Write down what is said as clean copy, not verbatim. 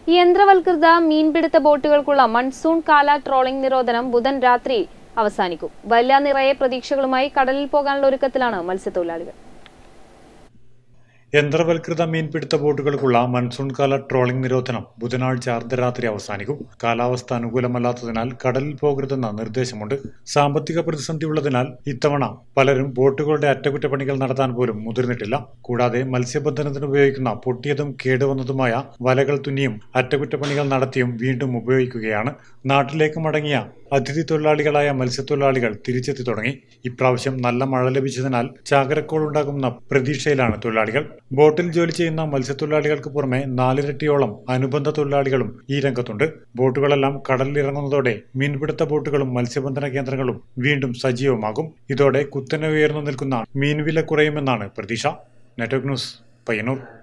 യന്ത്രവൽകൃത മീൻപിടുത്ത ബോട്ടുകൾക്കുള്ള monsoon കാല trawling നിരോധനം ബുധൻ രാത്രി അവസാനിക്കും. വലിയ നിറയെ പ്രതീക്ഷകളുമായി കടലിൽ പോകാനുള്ള ഒരുക്കത്തിലാണ് മത്സ്യത്തൊഴിലാളികൾ. യന്ത്രവൽകൃത മീൻപിടുത്ത ബോട്ടുകൾക്കുള്ള മൺസൂൺ കാല ട്രോളിംഗ് നിരോധനം ബുധനാഴ്ച അർദ്ധരാത്രി അവസാനിക്കും. കാലാവസ്ഥ അനുകൂലമല്ലാത്തതിനാൽ കടലിൽ പോകരുതെന്ന നിർദ്ദേശമുണ്ട്. സാമ്പത്തിക പ്രതിസന്ധി ഉള്ളതിനാൽ ഇത്തവണ പലരും ബോട്ടുകളുടെ അറ്റകുറ്റപ്പണികൾ നടത്താൻ പോലും മുതിർന്നിട്ടില്ല. കൂടാതെ മത്സ്യബന്ധനത്തിന് ഉപയോഗിക്കുന്ന പൊട്ടിയതും കേടുവന്നതുമായ വലകൾ തുന്നിയും അറ്റകുറ്റപ്പണികൾ നടത്തിയും വീണ്ടും ഉപയോഗിക്കുകയാണ്. നാട്ടിലേക്ക് മടങ്ങിയ അതിഥി തൊഴിലാളികളായ മത്സ്യത്തൊഴിലാളികൾ തിരിച്ചെത്തി തുടങ്ങി. ഇപ്രാവശ്യം നല്ല മഴ ലഭിച്ചതിനാൽ ചാകരക്കോൾ ഉണ്ടാകുന്ന പ്രതീക്ഷയിലാണ് തൊഴിലാളികൾ. ബോട്ടിൽ ജോലി ചെയ്യുന്ന മത്സ്യത്തൊഴിലാളികൾക്ക് പുറമെ 4 ഇരട്ടിയോളം അനുബന്ധ തൊഴിലാളികളും ഈ രംഗത്തുണ്ട്. ബോട്ടുകളെല്ലാം കടലിലിറങ്ങുന്നതോടെ മീൻപിടുത്ത ബോട്ടുകളും മത്സ്യബന്ധന കേന്ദ്രങ്ങളും വീണ്ടും സജീവമാകും. ഇതോടെ കുത്തനെ ഉയർന്നു നിൽക്കുന്ന മീൻവില കുറയുമെന്നാണ് പ്രതീക്ഷ. Network news, Payyanur.